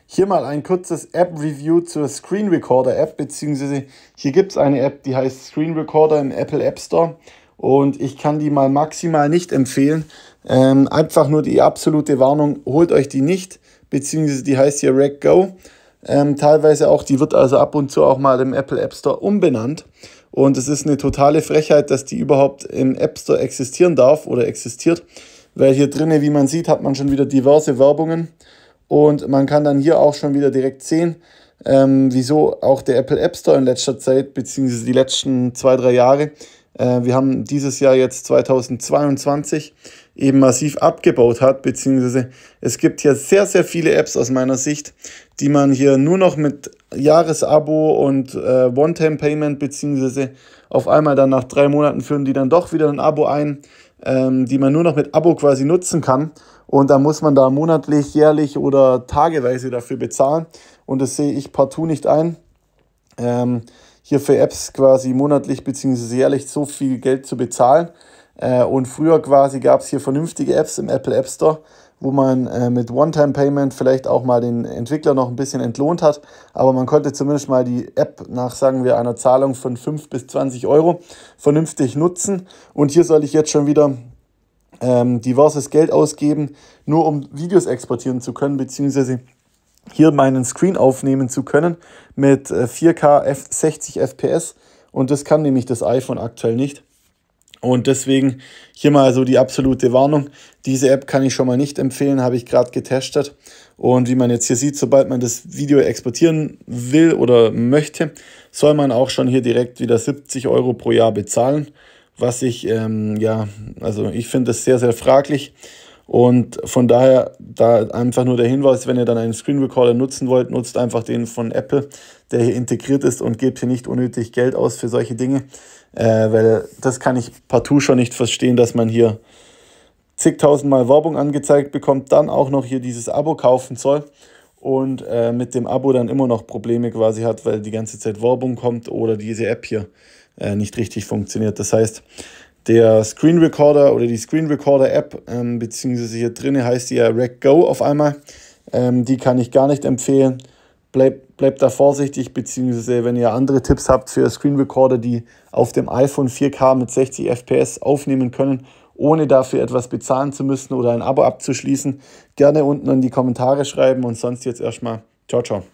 Hier mal ein kurzes App-Review zur Screen Recorder App, beziehungsweise hier gibt es eine App, die heißt Screen Recorder im Apple App Store und ich kann die mal maximal nicht empfehlen. Einfach nur die absolute Warnung, holt euch die nicht, beziehungsweise die heißt hier Rec Go. Teilweise auch, die wird also ab und zu auch mal im Apple App Store umbenannt. Und es ist eine totale Frechheit, dass die überhaupt im App Store existieren darf oder existiert, weil hier drinnen, wie man sieht, hat man schon wieder diverse Werbungen. Und man kann dann hier auch schon wieder direkt sehen, wieso auch der Apple App Store in letzter Zeit, beziehungsweise die letzten 2-3 Jahre, wir haben dieses Jahr jetzt 2022, eben massiv abgebaut hat, beziehungsweise es gibt hier sehr, sehr viele Apps aus meiner Sicht, die man hier nur noch mit Jahresabo und One-Time-Payment, beziehungsweise auf einmal dann nach 3 Monaten führen die dann doch wieder ein Abo ein, die man nur noch mit Abo quasi nutzen kann. Und da muss man da monatlich, jährlich oder tageweise dafür bezahlen. Und das sehe ich partout nicht ein, hier für Apps quasi monatlich bzw. jährlich so viel Geld zu bezahlen. Und früher quasi gab es hier vernünftige Apps im Apple App Store, wo man mit One-Time-Payment vielleicht auch mal den Entwickler noch ein bisschen entlohnt hat. Aber man konnte zumindest mal die App nach, sagen wir, einer Zahlung von 5 bis 20 Euro vernünftig nutzen. Und hier soll ich jetzt schon wieder diverses Geld ausgeben, nur um Videos exportieren zu können, beziehungsweise hier meinen Screen aufnehmen zu können mit 4K 60 FPS. Und das kann nämlich das iPhone aktuell nicht. Und deswegen hier mal so die absolute Warnung. Diese App kann ich schon mal nicht empfehlen, habe ich gerade getestet. Und wie man jetzt hier sieht, sobald man das Video exportieren will oder möchte, soll man auch schon hier direkt wieder 70 Euro pro Jahr bezahlen. Was ich, also ich finde das sehr, sehr fraglich. Und von daher da einfach nur der Hinweis, wenn ihr dann einen Screen Recorder nutzen wollt, nutzt einfach den von Apple, der hier integriert ist und gebt hier nicht unnötig Geld aus für solche Dinge. Weil das kann ich partout schon nicht verstehen, dass man hier zigtausendmal Werbung angezeigt bekommt, dann auch noch hier dieses Abo kaufen soll und mit dem Abo dann immer noch Probleme quasi hat, weil die ganze Zeit Werbung kommt oder diese App hier nicht richtig funktioniert. Das heißt, der Screen Recorder oder die Screen Recorder App, beziehungsweise hier drin heißt die ja Rec Go auf einmal, die kann ich gar nicht empfehlen. Bleibt da vorsichtig, beziehungsweise wenn ihr andere Tipps habt für Screen Recorder, die auf dem iPhone 4K mit 60 FPS aufnehmen können, ohne dafür etwas bezahlen zu müssen oder ein Abo abzuschließen, gerne unten in die Kommentare schreiben und sonst jetzt erstmal ciao, ciao.